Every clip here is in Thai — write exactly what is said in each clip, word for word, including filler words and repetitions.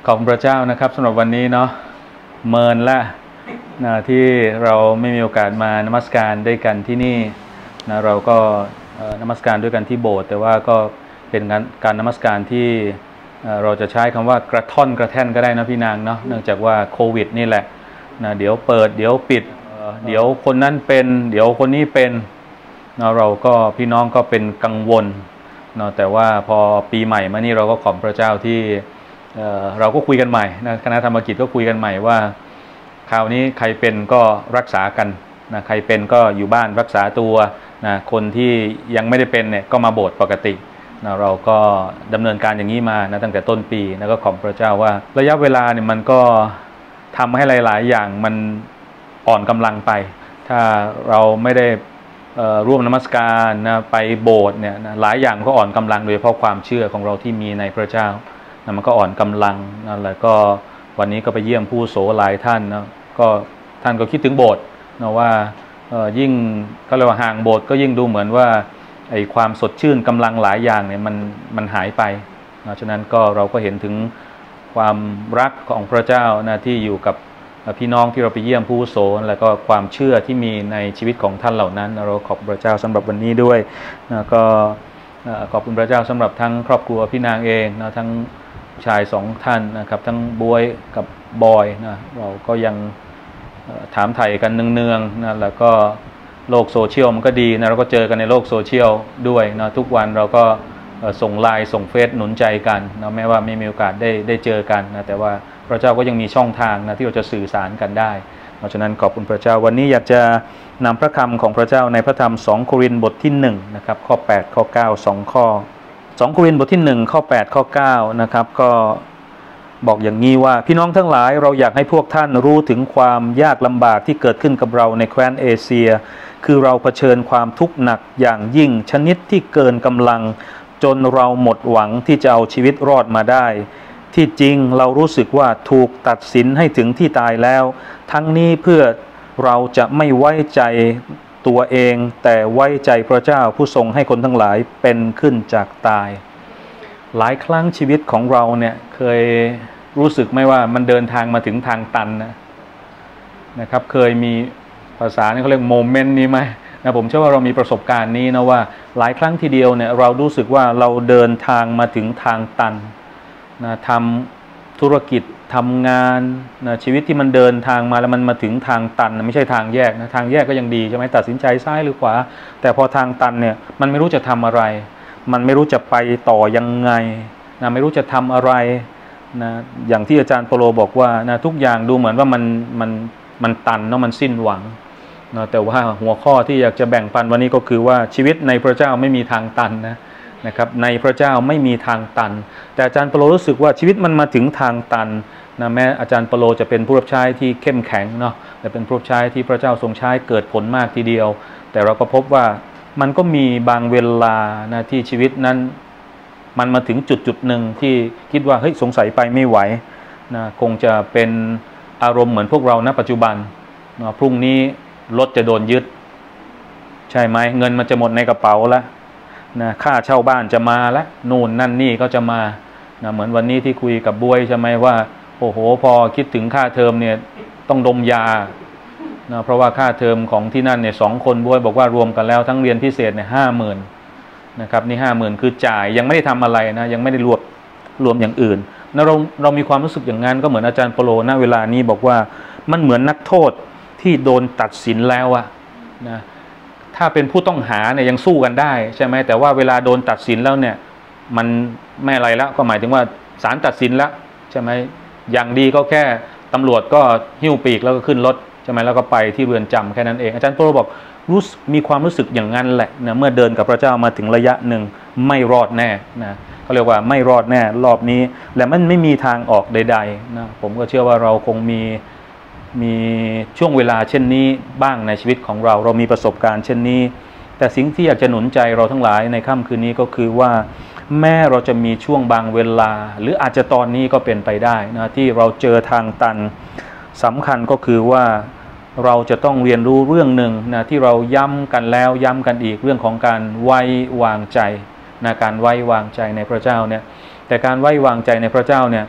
ขอบพระเจ้านะครับสำหรับวันนี้เนาะเมินละนะที่เราไม่มีโอกาสมานมัสการด้วยกันที่นี่นะเราก็นมัสการด้วยกันที่โบสถ์แต่ว่าก็เป็นการการนมัสการที่เราจะใช้คำว่ากระท่อนกระแท่นก็ได้นะพี่นางเนาะเนื่องจากว่าโควิดนี่แหละนะเดี๋ยวเปิดเดี๋ยวปิดเดี๋ยวคนนั้นเป็นเดี๋ยวคนนี้เป็นนะเราก็พี่น้องก็เป็นกังวลเนาะแต่ว่าพอปีใหม่มานี่เราก็ขอบพระเจ้าที่เอ่อเราก็คุยกันใหม่นะคณะธรรมกิจก็คุยกันใหม่ว่าคราวนี้ใครเป็นก็รักษากันนะใครเป็นก็อยู่บ้านรักษาตัวนะคนที่ยังไม่ได้เป็นเนี่ยก็มาโบสถ์ปกตินะเราก็ดำเนินการอย่างนี้มานะตั้งแต่ต้นปีนะก็ขอบพระเจ้าว่าระยะเวลาเนี่ยมันก็ทำให้หลายๆอย่างมันอ่อนกำลังไปถ้าเราไม่ได้ร่วมนมัสการนะไปโบสถ์เนี่ยนะหลายอย่างก็อ่อนกำลังโดยเฉพาะความเชื่อของเราที่มีในพระเจ้านะมันก็อ่อนกำลังนั่นแหละก็วันนี้ก็ไปเยี่ยมผู้โสหลายท่านนะก็ท่านก็คิดถึงโบสถ์นะว่ายิ่งก็เรียกว่าห่างโบสถ์ก็ยิ่งดูเหมือนว่าไอ้ความสดชื่นกำลังหลายอย่างเนี่ยมันมันหายไปนะฉะนั้นก็เราก็เห็นถึงความรักของพระเจ้านะที่อยู่กับพี่น้องที่เราไปเยี่ยมผู้โสแล้วก็ความเชื่อที่มีในชีวิตของท่านเหล่านั้นเราขอบพระเจ้าสำหรับวันนี้ด้วยนะก็ขอบคุณพระเจ้าสำหรับทั้งครอบครัวพี่นางเองนะทั้งชายสองท่านนะครับทั้งบวยกับบอยนะเราก็ยังถามไถ่กันเนืองๆนะแล้วก็โลกโซเชียลมันก็ดีนะเราก็เจอกันในโลกโซเชียลด้วยนะทุกวันเราก็ส่งไลน์ส่งเฟซหนุนใจกันนะแม้ว่าไม่มีโอกาสได้ได้เจอกันนะแต่ว่าพระเจ้าก็ยังมีช่องทางนะที่เราจะสื่อสารกันได้เพราะฉะนั้นขอบคุณพระเจ้าวันนี้อยากจะนำพระคำของพระเจ้าในพระธรรมสองโครินธ์บทที่หนึ่งนะครับข้อแปดข้อเก้า สองข้อสองโครินธ์บทที่หนึ่งข้อแปดข้อเก้านะครับก็บอกอย่างนี้ว่าพี่น้องทั้งหลายเราอยากให้พวกท่านรู้ถึงความยากลำบากที่เกิดขึ้นกับเราในแคว้นเอเชียคือเราเผชิญความทุกข์หนักอย่างยิ่งชนิดที่เกินกำลังจนเราหมดหวังที่จะเอาชีวิตรอดมาได้ที่จริงเรารู้สึกว่าถูกตัดสินให้ถึงที่ตายแล้วทั้งนี้เพื่อเราจะไม่ไว้ใจตัวเองแต่ไว้ใจพระเจ้าผู้ทรงให้คนทั้งหลายเป็นขึ้นจากตายหลายครั้งชีวิตของเราเนี่ยเคยรู้สึกไหมว่ามันเดินทางมาถึงทางตันนะนะครับเคยมีภาษานี่เขาเรียกโมเมนต์นี้ไหมนะผมเชื่อว่าเรามีประสบการณ์นี้นะว่าหลายครั้งทีเดียวเนี่ยเรารู้สึกว่าเราเดินทางมาถึงทางตันนะทำธุรกิจทำงานนะชีวิตที่มันเดินทางมาแล้วมันมาถึงทางตันนะไม่ใช่ทางแยกนะทางแยกก็ยังดีใช่ไหมตัดสินใจซ้ายหรือขวาแต่พอทางตันเนี่ยมันไม่รู้จะทำอะไรมันไม่รู้จะไปต่อยังไงนะไม่รู้จะทำอะไรนะอย่างที่อาจารย์เปโลบอกว่านะทุกอย่างดูเหมือนว่ามันมันมันตันเนาะมันสิ้นหวังนะแต่ว่าหัวข้อที่อยากจะแบ่งปันวันนี้ก็คือว่าชีวิตในพระเจ้าไม่มีทางตันนะนะครับในพระเจ้าไม่มีทางตันแต่อาจารย์เปโลรู้สึกว่าชีวิตมันมาถึงทางตันนะแม้อาจารย์เปโลจะเป็นผู้รับใช้ที่เข้มแข็งเนาะแต่เป็นผู้รับใช้ที่พระเจ้าทรงใช้เกิดผลมากทีเดียวแต่เราก็พบว่ามันก็มีบางเวลานะที่ชีวิตนั้นมันมาถึงจุดจุดหนึ่งที่คิดว่าเฮ้ยสงสัยไปไม่ไหวนะคงจะเป็นอารมณ์เหมือนพวกเราณปัจจุบันนะพรุ่งนี้รถจะโดนยึดใช่ไหมเงินมันจะหมดในกระเป๋าแล้วนะค่าเช่าบ้านจะมาแล้วนู่นนั่นนี่ก็จะมานะเหมือนวันนี้ที่คุยกับบวยใช่ไหมว่าโอ้โหพอคิดถึงค่าเทอมเนี่ยต้องดมยานะเพราะว่าค่าเทอมของที่นั่นเนี่ยสองคนบวยบอกว่ารวมกันแล้วทั้งเรียนพิเศษเนี่ยห้าหมื่นนะครับนี่ห้าหมื่นคือจ่ายยังไม่ได้ทำอะไรนะยังไม่ได้รวมรวมอย่างอื่นนะเราเรามีความรู้สึกอย่างนั้นก็เหมือนอาจารย์เปโลณเวลานี้บอกว่ามันเหมือนนักโทษที่โดนตัดสินแล้วอะนะถ้าเป็นผู้ต้องหาเนี่ยยังสู้กันได้ใช่ไหมแต่ว่าเวลาโดนตัดสินแล้วเนี่ยมันไม่อะไรแล้วก็หมายถึงว่าศาลตัดสินแล้วใช่ไหมอย่างดีก็แค่ตำรวจก็หิ้วปีกแล้วก็ขึ้นรถใช่ไหมแล้วก็ไปที่เรือนจำแค่นั้นเองอาจารย์เปโลบอกรู้มีความรู้สึกอย่างนั้นแหละนะเมื่อเดินกับพระเจ้ามาถึงระยะหนึ่งไม่รอดแน่นะเขาเรียกว่าไม่รอดแน่รอบนี้และมันไม่มีทางออกใดๆนะผมก็เชื่อว่าเราคงมีมีช่วงเวลาเช่นนี้บ้างในชีวิตของเราเรามีประสบการณ์เช่นนี้แต่สิ่งที่อยากจะหนุนใจเราทั้งหลายในค่ำคืนนี้ก็คือว่าแม้เราจะมีช่วงบางเวลาหรืออาจจะตอนนี้ก็เป็นไปได้นะที่เราเจอทางตันสำคัญก็คือว่าเราจะต้องเรียนรู้เรื่องหนึ่งนะที่เราย้ำกันแล้วย้ำกันอีกเรื่องของการไว้วางใจนะการไว้วางใจในพระเจ้าเนี่ยแต่การไว้วางใจในพระเจ้าเนี่ย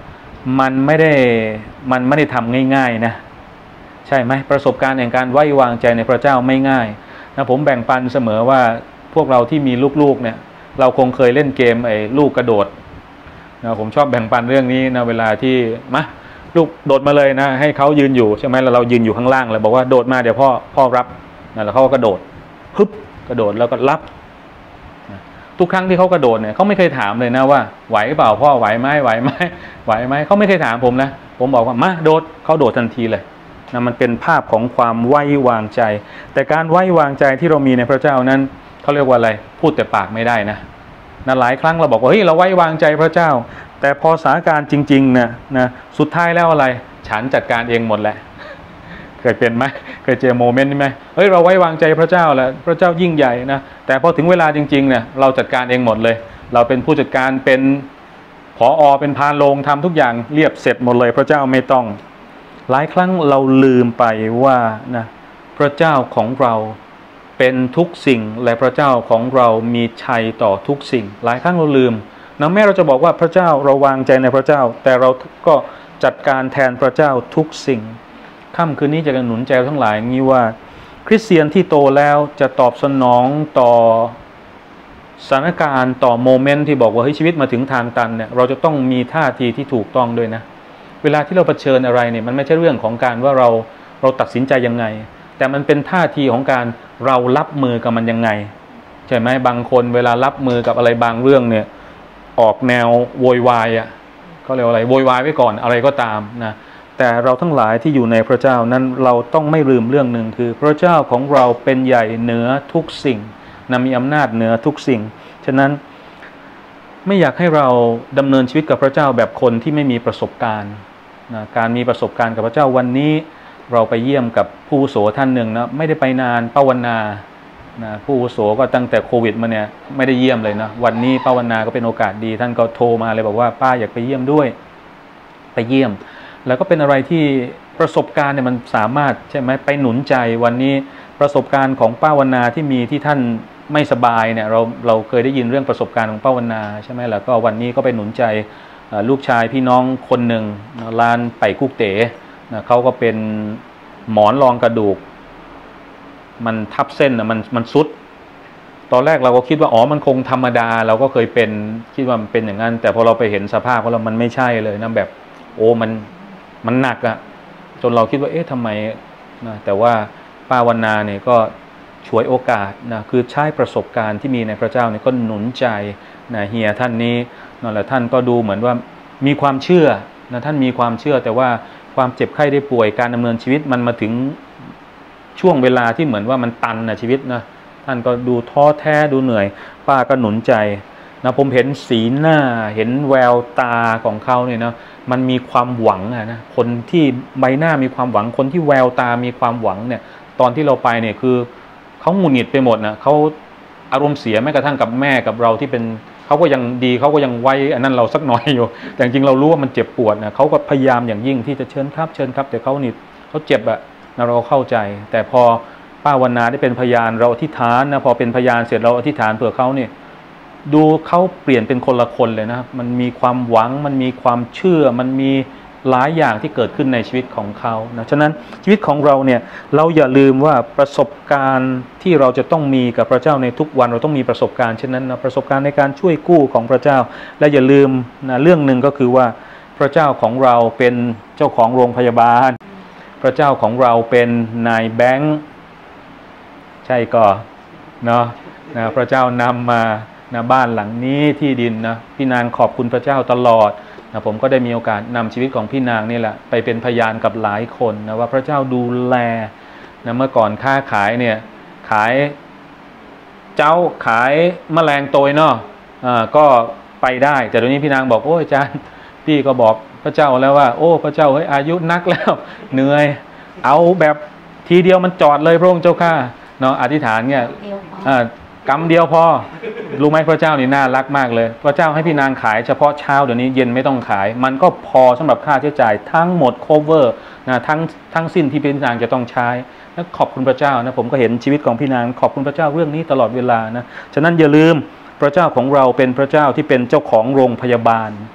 มันไม่ได้มันไม่ได้ทำง่ายๆนะใช่ไหมประสบการณ์แห่งการไว้วางใจในพระเจ้าไม่ง่ายนะผมแบ่งปันเสมอว่าพวกเราที่มีลูกๆเนี่ยเราคงเคยเล่นเกมไอ้ลูกกระโดดนะผมชอบแบ่งปันเรื่องนี้นะเวลาที่มาลูกโดดมาเลยนะให้เขายืนอยู่ใช่ไหมแล้วเรายืนอยู่ข้างล่างเลยบอกว่าโดดมาเดี๋ยวพ่อพ่อรับนะแล้วเขาก็กระโดดฮึบกระโดดแล้วก็รับทุกครั้งที่เขากระโดดเนี่ยเขาไม่เคยถามเลยนะว่าไหวเปล่าพ่อไหวไหมไหวไหมไหวไหมเขาไม่เคยถามผมนะผมบอกว่ามาโดดเขาโดดทันทีเลยนะมันเป็นภาพของความไว้วางใจแต่การไว้วางใจที่เรามีในพระเจ้านั้นเขาเรียกว่าอะไรพูดแต่ปากไม่ได้นะนะหลายครั้งเราบอกว่าเฮ้ยเราไว้วางใจพระเจ้าแต่พอสถานการณ์จริงๆนะนะสุดท้ายแล้วอะไรฉันจัดการเองหมดแหละเคยเป็นไหมเคยเจอโมเมนต์นี้ไหมเฮ้ยเราไว้วางใจพระเจ้าแล้วพระเจ้ายิ่งใหญ่นะแต่พอถึงเวลาจริงๆเนี่ยเราจัดการเองหมดเลยเราเป็นผู้จัดการเป็นผอ.เป็นพานโรงทำทุกอย่างเรียบเสร็จหมดเลยพระเจ้าไม่ต้องหลายครั้งเราลืมไปว่านะพระเจ้าของเราเป็นทุกสิ่งและพระเจ้าของเรามีชัยต่อทุกสิ่งหลายครั้งเราลืมนะแม้เราจะบอกว่าพระเจ้าเราวางใจในพระเจ้าแต่เราก็จัดการแทนพระเจ้าทุกสิ่งค่ำคืนนี้จะกันหนุนใจทั้งหลายงี้ว่าคริสเตียนที่โตแล้วจะตอบสนองต่อสถานการณ์ต่อโมเมนต์ที่บอกว่าเฮ้ยชีวิตมาถึงทางตันเนี่ยเราจะต้องมีท่าทีที่ถูกต้องด้วยนะเวลาที่เราเผชิญอะไรเนี่ยมันไม่ใช่เรื่องของการว่าเราเราตัดสินใจยังไงแต่มันเป็นท่าทีของการเรารับมือกับมันยังไงใช่ไหมบางคนเวลารับมือกับอะไรบางเรื่องเนี่ยออกแนวโวยวายอ่ะเขาเรียกว่าอะไรโวยวายไว้ก่อนอะไรก็ตามนะแต่เราทั้งหลายที่อยู่ในพระเจ้านั้นเราต้องไม่ลืมเรื่องหนึ่งคือพระเจ้าของเราเป็นใหญ่เหนือทุกสิ่งนะมีอำนาจเหนือทุกสิ่งฉะนั้นไม่อยากให้เราดำเนินชีวิตกับพระเจ้าแบบคนที่ไม่มีประสบการณ์นะการมีประสบการณ์กับพระเจ้าวันนี้เราไปเยี่ยมกับผู้อาวุโสท่านหนึ่งนะไม่ได้ไปนานป้าวันนานะผู้อาวุโสก็ตั้งแต่โควิดมาเนี่ยไม่ได้เยี่ยมเลยนะวันนี้ป้าวันนาก็เป็นโอกาสดีท่านก็โทรมาเลยบอกว่าป้าอยากไปเยี่ยมด้วยไปเยี่ยมแล้วก็เป็นอะไรที่ประสบการณ์เนี่ยมันสามารถใช่ไหมไปหนุนใจวันนี้ประสบการณ์ของป้าวันนาที่มีที่ท่านไม่สบายเนี่ยเราเราเคยได้ยินเรื่องประสบการณ์ของป้าวันนาใช่ไหมแล้วก็วันนี้ก็ไปหนุนใจลูกชายพี่น้องคนหนึ่งร้านไป่กุ๊กเต๋นะเขาก็เป็นหมอนรองกระดูกมันทับเส้นนะมันมันซุดตอนแรกเราก็คิดว่าอ๋อมันคงธรรมดาเราก็เคยเป็นคิดว่ามันเป็นอย่างนั้นแต่พอเราไปเห็นสภาพของเรามันไม่ใช่เลยนะแบบโอ้มันมันหนักอะจนเราคิดว่าเอ๊ะทำไมนะแต่ว่าป้าวันนาเนี่ยก็ฉวยโอกาสนะคือใช้ประสบการณ์ที่มีในพระเจ้าเนี่ยก็หนุนใจนะเฮียท่านนี้นั่นแหละท่านก็ดูเหมือนว่ามีความเชื่อนะท่านมีความเชื่อแต่ว่าความเจ็บไข้ได้ป่วยการดำเนินชีวิตมันมาถึงช่วงเวลาที่เหมือนว่ามันตันนะชีวิตนะท่านก็ดูท้อแท้ดูเหนื่อยป้าก็หนุนใจนะผมเห็นสีหน้าเห็นแววตาของเขาเนี่ยนะมันมีความหวังอะนะคนที่ใบหน้ามีความหวังคนที่แววตามีความหวังเนี่ยตอนที่เราไปเนี่ยคือเขาหงุดหงิดไปหมดนะเขาอารมณ์เสียแม้กระทั่งกับแม่กับเราที่เป็นเขาก็ยังดีเขาก็ยังไว้อันนั้นเราสักหน่อยอยู่แต่จริงเรารู้ว่ามันเจ็บปวดนะเขาก็พยายามอย่างยิ่งที่จะเชิญครับเชิญครับแต่เขานี่เขาเจ็บอะนะเราเข้าใจแต่พอป้าวันนาได้เป็นพยานเราอธิษฐานนะพอเป็นพยานเสร็จเราอธิษฐานเผื่อเขาเนี่ยดูเขาเปลี่ยนเป็นคนละคนเลยนะมันมีความหวังมันมีความเชื่อมันมีหลายอย่างที่เกิดขึ้นในชีวิตของเขานะฉะนั้นชีวิตของเราเนี่ยเราอย่าลืมว่าประสบการณ์ที่เราจะต้องมีกับพระเจ้าในทุกวันเราต้องมีประสบการณ์เช่นนั้นนะประสบการณ์ในการช่วยกู้ของพระเจ้าและอย่าลืมนะเรื่องหนึ่งก็คือว่าพระเจ้าของเราเป็นเจ้าของโรงพยาบาลพระเจ้าของเราเป็นนายแบงค์ใช่ก็เนาะนะพระเจ้านำมานะบ้านหลังนี้ที่ดินนะพี่นางขอบคุณพระเจ้าตลอดนะผมก็ได้มีโอกาสนำชีวิตของพี่นางนี่แหละไปเป็นพยานกับหลายคนนะว่าพระเจ้าดูแลนะเมื่อก่อนค้าขายเนี่ยขายเจ้าขายแมลงโตยเนาะอ่าก็ไปได้แต่ตอนนี้พี่นางบอกโอ้อาจารย์พี่ก็บอกพระเจ้าแล้วว่าโอ้พระเจ้าเฮ้ยอายุนักแล้วเหนื่อยเอาแบบทีเดียวมันจอดเลยพระองค์เจ้าข้าเนาะอธิษฐานเนี่ยอ่ากำเดียวพอรู้ไหมพระเจ้านี่น่ารักมากเลยพระเจ้าให้พี่นางขายเฉพาะเช้าเดี๋ยวนี้เย็นไม่ต้องขายมันก็พอสำหรับค่าใช้จ่ายทั้งหมด cover นะทั้งทั้งสิ้นที่พี่นางจะต้องใช้และขอบคุณพระเจ้านะผมก็เห็นชีวิตของพี่นางขอบคุณพระเจ้าเรื่องนี้ตลอดเวลานะฉะนั้นอย่าลืมพระเจ้าของเราเป็นพระเจ้าที่เป็นเจ้าของโรงพยาบาล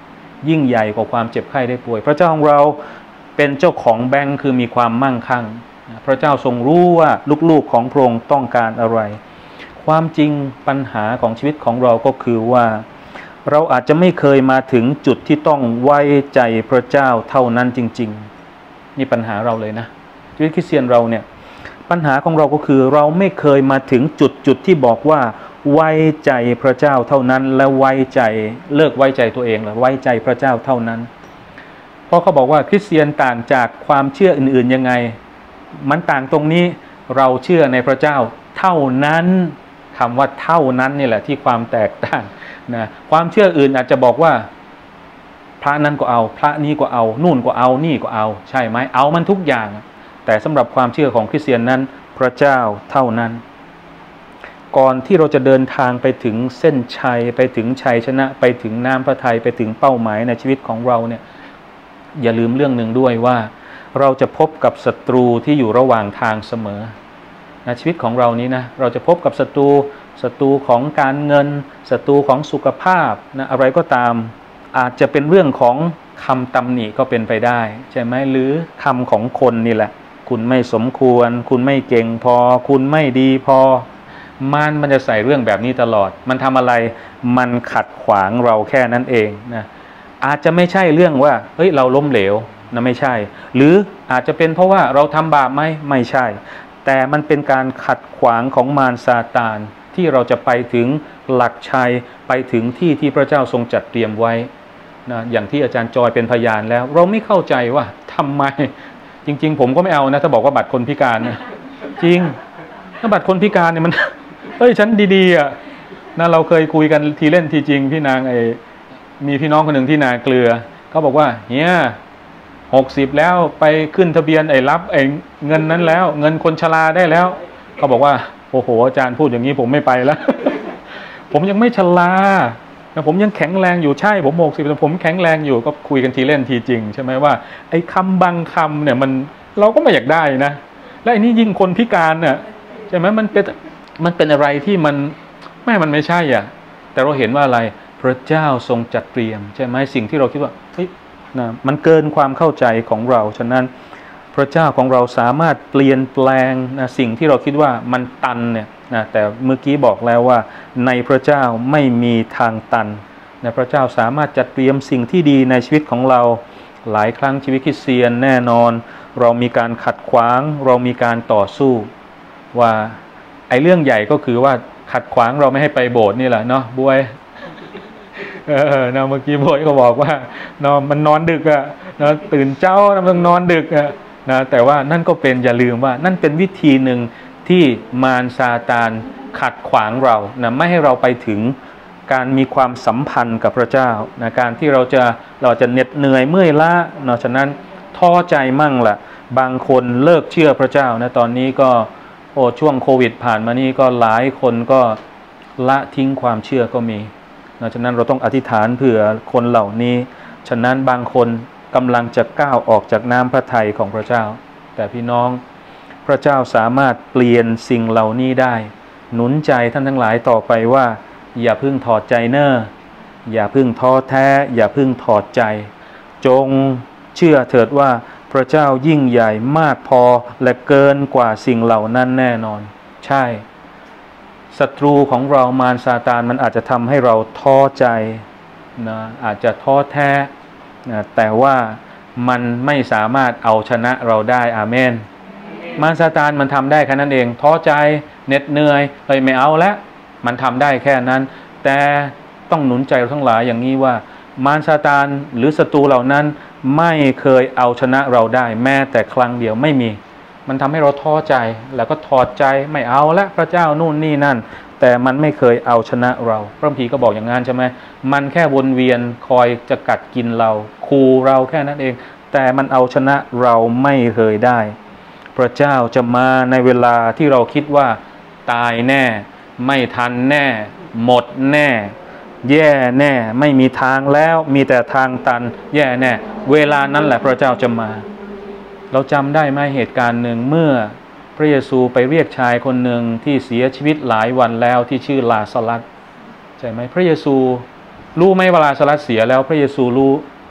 ยิ่งใหญ่กว่าความเจ็บไข้ได้ป่วยพระเจ้าของเราเป็นเจ้าของแบงค์คือมีความมั่งคั่งพระเจ้าทรงรู้ว่าลูกๆของพระองค์ต้องการอะไรความจริงปัญหาของชีวิตของเราก็คือว่าเราอาจจะไม่เคยมาถึงจุดที่ต้องไว้ใจพระเจ้าเท่านั้นจริงๆนี่ปัญหาเราเลยนะชีวิตคริสเตียนเราเนี่ยปัญหาของเราก็คือเราไม่เคยมาถึงจุดจุดที่บอกว่าไว้ใจพระเจ้าเท่านั้นและไว้ใจเลิกไว้ใจตัวเองหรือไว้ใจพระเจ้าเท่านั้นเพราะเขาบอกว่าคริสเตียนต่างจากความเชื่ออื่นๆยังไงมันต่างตรงนี้เราเชื่อในพระเจ้าเท่านั้นคำว่าเท่านั้นนี่แหละที่ความแตกต่างนะความเชื่ออื่นอาจจะบอกว่าพระนั้นก็เอาพระนี้ก็เอานู่นก็เอานี่ก็เอาใช่ไหมเอามันทุกอย่างแต่สำหรับความเชื่อของคริสเตียนนั้นพระเจ้าเท่านั้นก่อนที่เราจะเดินทางไปถึงเส้นชัยไปถึงชัยชนะไปถึงน้ำพระทัยไปถึงเป้าหมายในชีวิตของเราเนี่ยอย่าลืมเรื่องหนึ่งด้วยว่าเราจะพบกับศัตรูที่อยู่ระหว่างทางเสมอนะชีวิตของเรานี้นะเราจะพบกับศัตรูศัตรูของการเงินศัตรูของสุขภาพนะอะไรก็ตามอาจจะเป็นเรื่องของคำตำหนิก็เป็นไปได้ใช่ไหมหรือคำของคนนี่แหละคุณไม่สมควรคุณไม่เก่งพอคุณไม่ดีพอมันมันจะใส่เรื่องแบบนี้ตลอดมันทำอะไรมันขัดขวางเราแค่นั้นเองนะอาจจะไม่ใช่เรื่องว่าเฮ้ยเราล้มเหลวนะไม่ใช่หรืออาจจะเป็นเพราะว่าเราทำบาปไหมไม่ใช่แต่มันเป็นการขัดขวางของมารซาตานที่เราจะไปถึงหลักชัยไปถึงที่ที่พระเจ้าทรงจัดเตรียมไว้นะอย่างที่อาจารย์จอยเป็นพยานแล้วเราไม่เข้าใจว่าทำไมจริงๆผมก็ไม่เอานะถ้าบอกว่าบัตรคนพิการนะจริงถ้าบัตรคนพิการเนี่ยมันเฮ้ยฉันดีๆอ่ะนะเราเคยคุยกันทีเล่นทีจริงพี่นางไอ้มีพี่น้องคนหนึ่งที่นาเกลือเขาบอกว่าเฮียหกสิบแล้วไปขึ้นทะเบียนไอ้รับไอ้เงินนั้นแล้วเงินคนชราได้แล้วเขาบอกว่าโอ้โหอาจารย์พูดอย่างนี้ผมไม่ไปแล้ว ผมยังไม่ชราผมยังแข็งแรงอยู่ใช่ผมหกสิบแต่ผมแข็งแรงอยู่ก็คุยกันทีเล่นทีจริงใช่ไหมว่าไอ้คำบางคำเนี่ยมันเราก็ไม่อยากได้นะและไอ้นี่ยิ่งคนพิการเนี่ยใช่ไหมมันเป็นมันเป็นอะไรที่มันแม่มันไม่ใช่อ่ะแต่เราเห็นว่าอะไรพระเจ้าทรงจัดเตรียมใช่ไหมสิ่งที่เราคิดว่าเฮ้ยนะมันเกินความเข้าใจของเราฉะนั้นพระเจ้าของเราสามารถเปลี่ยนแปลงนะสิ่งที่เราคิดว่ามันตันเนี่ยนะแต่เมื่อกี้บอกแล้วว่าในพระเจ้าไม่มีทางตันนะพระเจ้าสามารถจัดเตรียมสิ่งที่ดีในชีวิตของเราหลายครั้งชีวิตคริสเตียนแน่นอนเรามีการขัดขวางเรามีการต่อสู้ว่าไอ้เรื่องใหญ่ก็คือว่าขัดขวางเราไม่ให้ไปโบสถ์นี่แหละเนาะบวยเออนะเมื่อกี้บวยก็บอกว่าเนาะมันนอนดึกอะนะตื่นเจ้ามันนอนดึกอะนะแต่ว่านั่นก็เป็นอย่าลืมว่านั่นเป็นวิธีหนึ่งที่มารซาตานขัดขวางเรานะไม่ให้เราไปถึงการมีความสัมพันธ์กับพระเจ้านะการที่เราจะเราจะเหน็ดเหนื่อยเมื่อยล้าเนาะฉะนั้นท้อใจมั่งละบางคนเลิกเชื่อพระเจ้านะตอนนี้ก็โอ้ช่วงโควิดผ่านมานี่ก็หลายคนก็ละทิ้งความเชื่อก็มีนะฉะนั้นเราต้องอธิษฐานเผื่อคนเหล่านี้ฉะนั้นบางคนกำลังจะก้าวออกจากน้ำพระทัยของพระเจ้าแต่พี่น้องพระเจ้าสามารถเปลี่ยนสิ่งเหล่านี้ได้หนุนใจท่านทั้งหลายต่อไปว่าอย่าพึ่งถอดใจเน้ออย่าพึ่งท้อแท้อย่าพึ่งถอดใจจงเชื่อเถิดว่าพระเจ้ายิ่งใหญ่มากพอและเกินกว่าสิ่งเหล่านั้นแน่นอนใช่ศัตรูของเรามารซาตานมันอาจจะทำให้เราท้อใจนะอาจจะท้อแท้นะแต่ว่ามันไม่สามารถเอาชนะเราได้อาเมนมารซาตานมันทำได้แค่นั้นเองท้อใจเหน็ดเหนื่อยเลยไม่เอาแล้วมันทำได้แค่นั้นแต่ต้องหนุนใจเราทั้งหลายอย่างนี้ว่ามารซาตานหรือศัตรูเหล่านั้นไม่เคยเอาชนะเราได้แม้แต่ครั้งเดียวไม่มีมันทำให้เราท้อใจแล้วก็ถอดใจไม่เอาละพระเจ้านู่นนี่นั่นแต่มันไม่เคยเอาชนะเราพระคัมภีร์ก็บอกอย่างนั้นใช่ไหมมันแค่วนเวียนคอยจะกัดกินเราขู่เราแค่นั้นเองแต่มันเอาชนะเราไม่เคยได้พระเจ้าจะมาในเวลาที่เราคิดว่าตายแน่ไม่ทันแน่หมดแน่แย่แน่ไม่มีทางแล้วมีแต่ทางตันแย่แน่เวลานั้นแหละพระเจ้าจะมาเราจำได้ไหมเหตุการณ์หนึ่งเมื่อพระเยซูไปเรียกชายคนหนึ่งที่เสียชีวิตหลายวันแล้วที่ชื่อลาซารัสใช่ไหมพระเยซูรู้ไหมว่าลาซารัสเสียแล้วพระเยซูรู้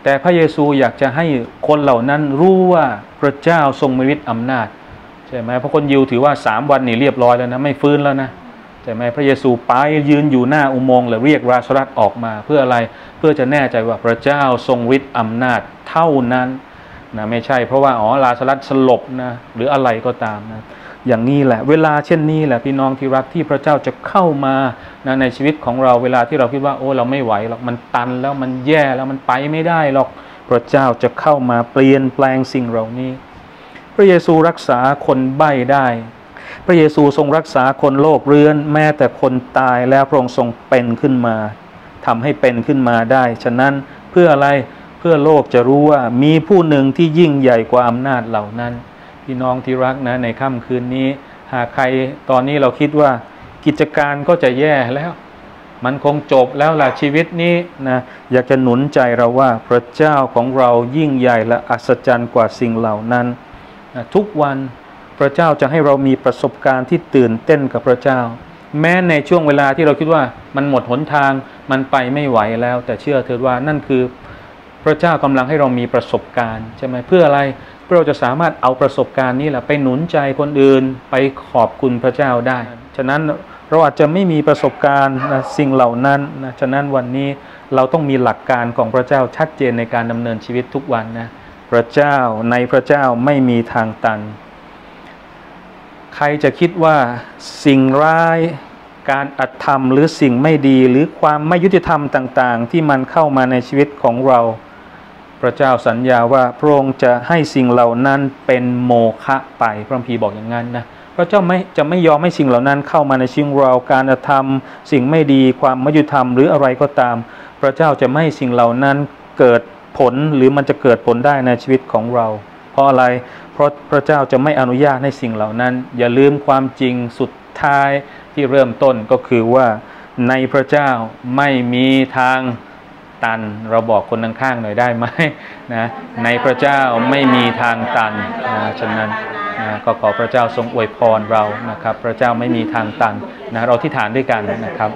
แต่พระเยซูอยากจะให้คนเหล่านั้นรู้ว่าพระเจ้าทรงมีฤทธิ์อำนาจใช่ไหมเพราะคนยิวถือว่าสามวันนี่เรียบร้อยแล้วนะไม่ฟื้นแล้วนะใช่ไหมพระเยซูไปยืนอยู่หน้าอุโมงค์และเรียกราชรัฐออกมาเพื่ออะไรเพื่อจะแน่ใจว่าพระเจ้าทรงฤทธิ์อำนาจเท่านั้นนะไม่ใช่เพราะว่าอ๋อราชรัฐสลบนะหรืออะไรก็ตามนะอย่างนี้แหละเวลาเช่นนี้แหละพี่น้องที่รักที่พระเจ้าจะเข้ามานะในชีวิตของเราเวลาที่เราคิดว่าโอ้เราไม่ไหวหรอกมันตันแล้วมันแย่แล้วมันไปไม่ได้หรอกพระเจ้าจะเข้ามาเปลี่ยนแปลงสิ่งเหล่านี้พระเยซูรักษาคนใบ้ได้พระเยซูทรงรักษาคนโรคเรื้อนแม้แต่คนตายแล้วพระองค์ทรงเป็นขึ้นมาทำให้เป็นขึ้นมาได้ฉะนั้นเพื่ออะไรเพื่อโลกจะรู้ว่ามีผู้หนึ่งที่ยิ่งใหญ่กว่าอำนาจเหล่านั้นพี่น้องที่รักนะในค่ำคืนนี้หากใครตอนนี้เราคิดว่ากิจการก็จะแย่แล้วมันคงจบแล้วล่ะชีวิตนี้นะอยากจะหนุนใจเราว่าพระเจ้าของเรายิ่งใหญ่และอัศจรรย์กว่าสิ่งเหล่านั้นนะทุกวันพระเจ้าจะให้เรามีประสบการณ์ที่ตื่นเต้นกับพระเจ้าแม้ในช่วงเวลาที่เราคิดว่ามันหมดหนทางมันไปไม่ไหวแล้วแต่เชื่อเถิดว่านั่นคือพระเจ้ากำลังให้เรามีประสบการณ์ใช่ไหมเพื่ออะไรเพื่อเราจะสามารถเอาประสบการณ์นี้แหละไปหนุนใจคนอื่นไปขอบคุณพระเจ้าได้ฉะนั้นเราอาจจะไม่มีประสบการณ์นะสิ่งเหล่านั้นนะฉะนั้นวันนี้เราต้องมีหลักการของพระเจ้าชัดเจนในการดำเนินชีวิตทุกวันนะพระเจ้าในพระเจ้าไม่มีทางตันใครจะคิดว่าสิ่งร้ายการอธรรมหรือสิ่งไม่ดีหรือความไม่ยุติธรรมต่างๆที่มันเข้ามาในชีวิตของเราพระเจ้าสัญญาว่าพระองค์จะให้สิ่งเหล่านั้นเป็นโมฆะไปพระคัมภีร์บอกอย่างนั้นนะพระเจ้าไม่จะไม่ยอมให้สิ่งเหล่านั้นเข้ามาในชีวิตเราการอธรรมสิ่งไม่ดีความไม่ยุติธรรมหรืออะไรก็ตามพระเจ้าจะไม่ให้สิ่งเหล่านั้นเกิดผลหรือมันจะเกิดผลได้ในชีวิตของเราเพราะอะไรเพราะพระเจ้าจะไม่อนุญาตให้สิ่งเหล่านั้นอย่าลืมความจริงสุดท้ายที่เริ่มต้นก็คือว่าในพระเจ้าไม่มีทางตันเราบอกคนข้างๆหน่อยได้ไหมนะในพระเจ้าไม่มีทางตันนะฉะนั้นนะก็ขอพระเจ้าทรงอวยพรเรานะครับพระเจ้าไม่มีทางตันนะเราที่ฐานด้วยกันนะครับ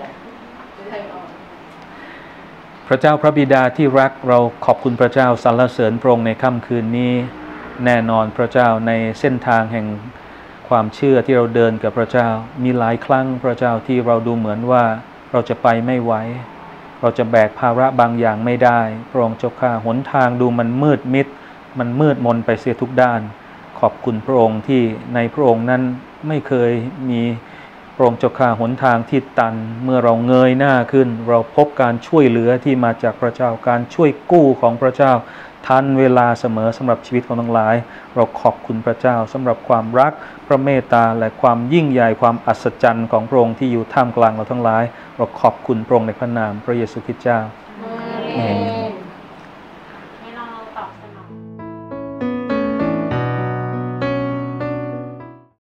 พระเจ้าพระบิดาที่รักเราขอบคุณพระเจ้าสรรเสริญพระองค์ในค่ำคืนนี้แน่นอนพระเจ้าในเส้นทางแห่งความเชื่อที่เราเดินกับพระเจ้ามีหลายครั้งพระเจ้าที่เราดูเหมือนว่าเราจะไปไม่ไหวเราจะแบกภาระบางอย่างไม่ได้พระองค์เจ้าข้าหนทางดูมันมืดมิดมันมืดมนไปเสียทุกด้านขอบคุณพระองค์ที่ในพระองค์นั้นไม่เคยมีพระองค์เจ้าข้าหนทางที่ตันเมื่อเราเงยหน้าขึ้นเราพบการช่วยเหลือที่มาจากพระเจ้าการช่วยกู้ของพระเจ้าทันเวลาเสมอสำหรับชีวิตของทั้งหลายเราขอบคุณพระเจ้าสำหรับความรักพระเมตตาและความยิ่งใหญ่ความอัศจรรย์ของพระองค์ที่อยู่ท่ามกลางเราทั้งหลายเราขอบคุณพระองค์ในพระนามพระเยซูคริสต์เจ้าอาเมน